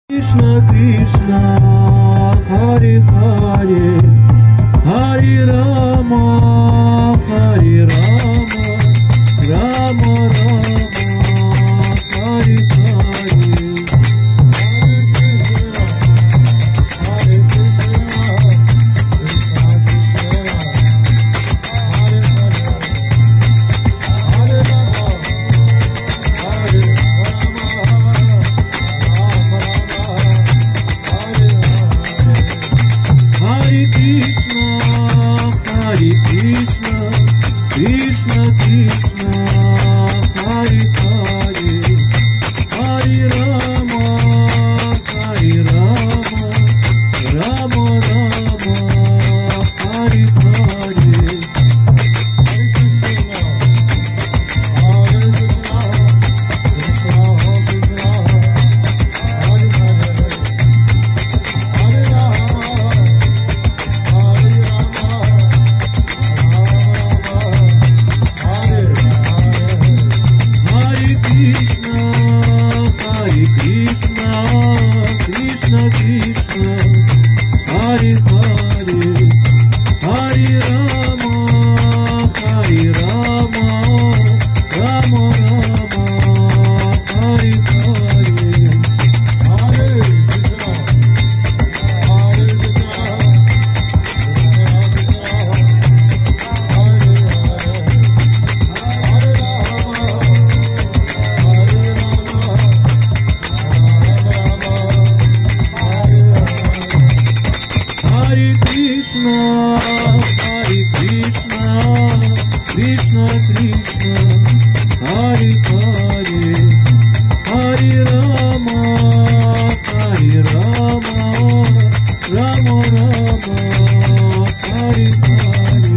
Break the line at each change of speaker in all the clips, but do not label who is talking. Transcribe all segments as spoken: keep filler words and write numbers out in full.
Krishna Krishna Hare Hare Hare Rama Hare Rama Rama Rama Hare Hare Krishna Krishna Hare Hare Hare Rama Hare Rama Rama Rama Hare Hare Krishna Krishna Hare Hare Hare Rama Hare Rama Rama Rama Hare Hare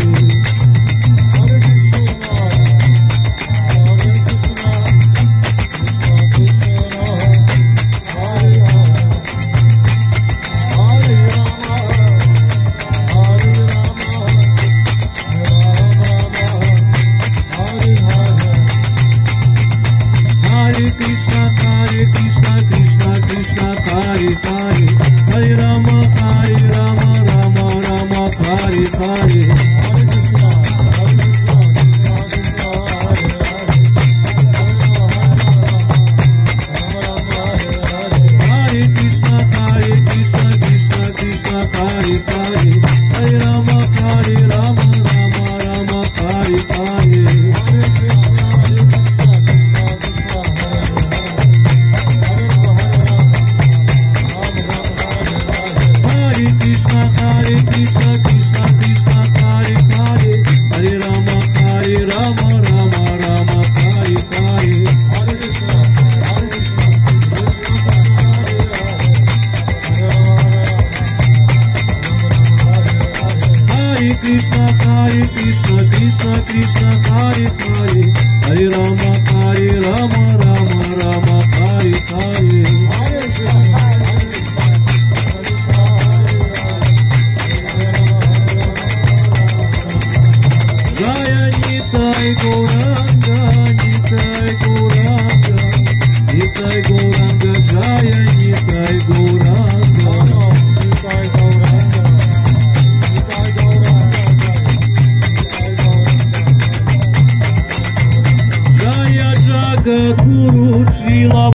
Krishna Hare Krishna Krishna Krishna Hare Hare Hare Rama Hare Rama Rama Rama Hare Hare Hare Krishna Hare Krishna Krishna Krishna Hare Hare Hare Rama Hare Rama Rama Rama Hare Hare Krishna Hare Krishna Krishna Krishna Hare Hare Hare Rama Hare Rama Rama Rama Hare Hare Hare Krishna Hare Krishna Krishna Krishna Hare Hare Hare Rama Hare Rama Rama Rama Hare Hare Jaya Nitai Gauranga, Nitai Gauranga, Nitai Gauranga.